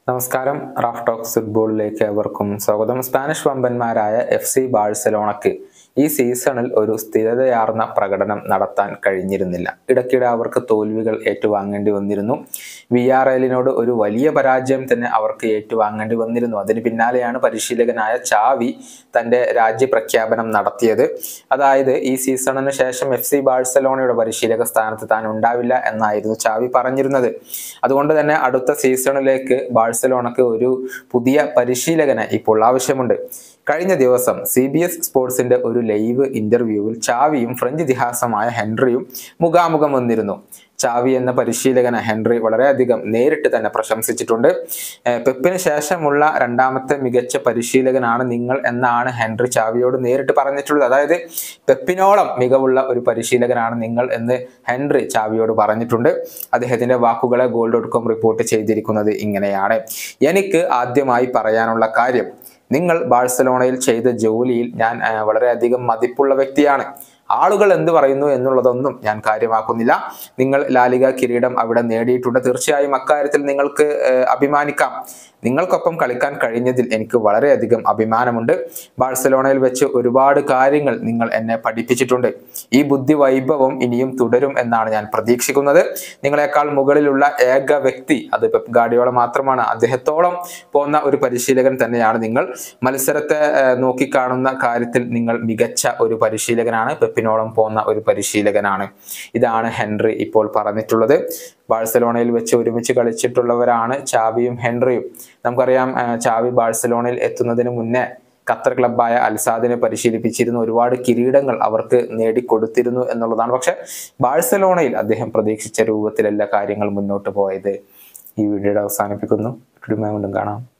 നമസ്കാരം. Raf talks ഫുട്ബോളിലേക്ക് ഏവർക്കും സ്വാഗതം. സ്പാനിഷ് വമ്പന്മാരായ FC ബാഴ്സലോണയ്ക്ക് ഈ സീസണിൽ ഒരു സ്ഥിരതയാർന്ന പ്രകടനം നടത്താൻ കഴിഞ്ഞിരുന്നില്ല. ഇടയ്ക്കിടെ അവർക്ക് തോൽവികൾ ഏറ്റുവാങ്ങേണ്ടി വന്നിരുന്നു. വിയാറയലിനോട് ഒരു വലിയ പരാജയം തന്നെ അവർക്ക് ഏറ്റുവാങ്ങേണ്ടി വന്നിരുന്നു. അതിന് പിന്നാലെയാണ് പരിശീലകനായ ചാവി തൻ്റെ രാജ്യപ്രഖ്യാപനം നടത്തിയത്. അതായത് ഈ സീസണിന് ശേഷം FC ബാഴ്സലോണയുടെ പരിശീലക സ്ഥാനത്ത് താൻ ഉണ്ടാവില്ല എന്നായിരുന്നു ചാവി പറഞ്ഞിരുന്നത്. അതുകൊണ്ട് തന്നെ അടുത്ത സീസണിലേക്ക് ബാഴ്സലോണയ്ക്ക് ഒരു പുതിയ പരിശീലകനെ ഇപ്പോൾ ആവശ്യമുണ്ട്. കഴിഞ്ഞ ദിവസം CBS സ്പോർട്സിന്റെ ഒരു ലൈവ് ഇന്റർവ്യൂവിൽ ചാവിയും ഫ്രഞ്ച് ഇതിഹാസമായ ഹെൻറിയും മുഖാമുഖം വന്നിരുന്നു. ചാവി എന്ന പരിശീലകനെ ഹെൻറി വളരെയധികം നേരിട്ട് തന്നെ പ്രശംസിച്ചിട്ടുണ്ട്. പെപ്പിന് ശേഷമുള്ള രണ്ടാമത്തെ മികച്ച പരിശീലകനാണ് നിങ്ങൾ എന്നാണ് ഹെൻറി ചാവിയോട് നേരിട്ട് പറഞ്ഞിട്ടുള്ളത്. അതായത് പെപ്പിനോളം മികവുള്ള ഒരു പരിശീലകനാണ് നിങ്ങൾ എന്ന് ഹെൻറി ചാവിയോട് പറഞ്ഞിട്ടുണ്ട്. അദ്ദേഹത്തിന്റെ വാക്കുകളെ goal.com റിപ്പോർട്ട് ചെയ്തിരിക്കുന്നത് ഇങ്ങനെയാണ്: എനിക്ക് ആദ്യമായി പറയാനുള്ള കാര്യം, നിങ്ങൾ ബാഴ്സലോണയിൽ ചെയ്ത ജോലിയിൽ ഞാൻ വളരെയധികം മതിപ്പുള്ള വ്യക്തിയാണ്. ആളുകൾ എന്ത് പറയുന്നു എന്നുള്ളതൊന്നും ഞാൻ കാര്യമാക്കുന്നില്ല. നിങ്ങൾ ലാലിഗ കിരീടം അവിടെ നേടിയിട്ടുണ്ട്. തീർച്ചയായും അക്കാര്യത്തിൽ നിങ്ങൾക്ക് അഭിമാനിക്കാം. നിങ്ങൾക്കൊപ്പം കളിക്കാൻ കഴിഞ്ഞതിൽ എനിക്ക് വളരെയധികം അഭിമാനമുണ്ട്. ബാഴ്സലോണയിൽ വെച്ച് ഒരുപാട് കാര്യങ്ങൾ നിങ്ങൾ എന്നെ പഠിപ്പിച്ചിട്ടുണ്ട്. ഈ ബുദ്ധി വൈഭവം ഇനിയും തുടരും എന്നാണ് ഞാൻ പ്രതീക്ഷിക്കുന്നത്. നിങ്ങളെക്കാൾ മുകളിലുള്ള ഏക വ്യക്തി അത് പെപ്പ് ഗാർഡിയോള മാത്രമാണ്. അദ്ദേഹത്തോളം പോകുന്ന ഒരു പരിശീലകൻ തന്നെയാണ് നിങ്ങൾ. മത്സരത്തെ നോക്കിക്കാണുന്ന കാര്യത്തിൽ നിങ്ങൾ മികച്ച ഒരു പരിശീലകനാണ്. പെപ്പിനോളം പോകുന്ന ഒരു പരിശീലകനാണ്. ഇതാണ് ഹെൻറി ഇപ്പോൾ പറഞ്ഞിട്ടുള്ളത്. ബാഴ്സലോണയിൽ വെച്ച് ഒരുമിച്ച് കളിച്ചിട്ടുള്ളവരാണ് ചാവിയും ഹെൻറിയും. നമുക്കറിയാം, ചാവി ബാഴ്സലോണയിൽ എത്തുന്നതിന് മുന്നേ ഖത്തർ ക്ലബ്ബായ അൽസാദിനെ പരിശീലിപ്പിച്ചിരുന്നു. ഒരുപാട് കിരീടങ്ങൾ അവർക്ക് നേടിക്കൊടുത്തിരുന്നു എന്നുള്ളതാണ്. പക്ഷെ ബാഴ്സലോണയിൽ അദ്ദേഹം പ്രതീക്ഷിച്ച രൂപത്തിലല്ല കാര്യങ്ങൾ മുന്നോട്ട് പോയത്. ഈ വീഡിയോയുടെ അവസാനിപ്പിക്കുന്നു. വീണ്ടും കാണാം.